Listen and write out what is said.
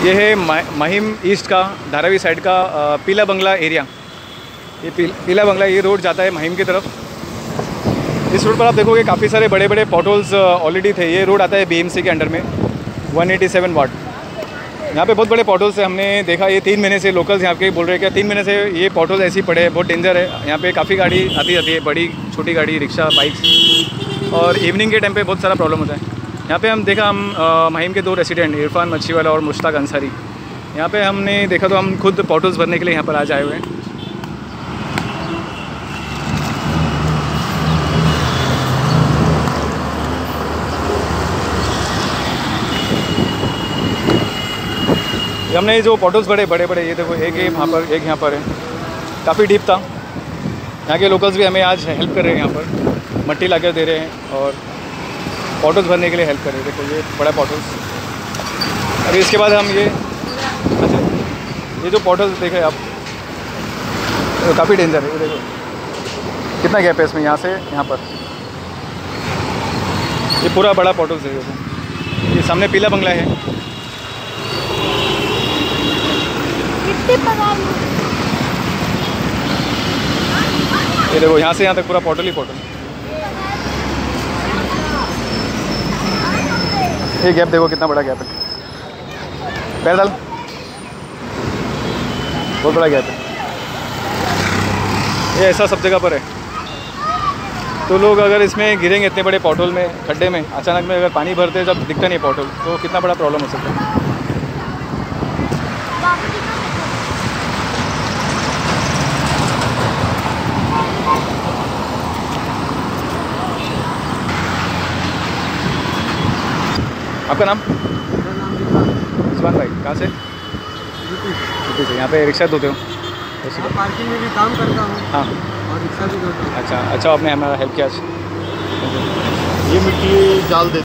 ये है महिम ईस्ट का धारावी साइड का पीला बंगला एरिया। ये पीला बंगला, ये रोड जाता है महिम की तरफ। इस रोड पर आप देखोगे काफ़ी सारे बड़े बड़े पॉटहोल्स ऑलरेडी थे। ये रोड आता है बीएमसी के अंडर में 187 वार्ड। यहाँ पे बहुत बड़े पॉटहोल्स है। हमने देखा ये 3 महीने से लोकल्स यहाँ के बोल रहे हैं कि 3 महीने से ये पॉटहोल्स ऐसे ही पड़े हैं, बहुत डेंजर है। यहाँ पे काफ़ी गाड़ी आती जाती है, बड़ी छोटी गाड़ी, रिक्शा, बाइक्स, और इवनिंग के टाइम पे बहुत सारा प्रॉब्लम होता है। यहाँ पे हम देखा, हम महिम के 2 रेसिडेंट इरफान मच्छीवाला और मुश्ताक अंसारी, यहाँ पे हमने देखा तो हम खुद पॉटहोल्स भरने के लिए यहाँ पर आज आए हुए हैं। हमने जो पॉटहोल्स बड़े बड़े ये देखो, एक यहाँ पर, एक यहाँ पर है, काफ़ी डीप था। यहाँ के लोकल्स भी हमें आज हेल्प कर रहे हैं, यहाँ पर मट्टी लाकर दे रहे हैं और पॉटहोल्स भरने के लिए हेल्प कर रहे हैं। देखो ये बड़ा पॉटहोल्स। अभी इसके बाद हम ये, अच्छा, ये जो पॉटहोल्स देखे आप, तो काफ़ी डेंजर है। ये देखो कितना गैप है इसमें, यहाँ से यहाँ पर। ये पूरा बड़ा पॉटहोल्स है। देखो ये सामने पीला बंगला है। ये देखो यहाँ से यहाँ तक पूरा पॉटहोल ही पॉटहोल। ये गैप देखो कितना बड़ा गैप है, पैर डाल, बहुत बड़ा गैप है। ये ऐसा सब जगह पर है। तो लोग अगर इसमें गिरेंगे इतने बड़े पॉटहोल में, खड्डे में, अचानक में अगर पानी भरते हैं जब दिखता नहीं पॉटहोल, तो कितना बड़ा प्रॉब्लम हो सकता है। आपका नाम? मेरा नाम रिजवान भाई। कहाँ से? यूपी से। यहाँ पे रिक्शा धोते हो? पार्किंग में भी काम करता हूँ। हाँ, और रिक्शा भी धोता हूँ। अच्छा, आपने हमारा हेल्प किया आज। ये मिट्टी डाल दे।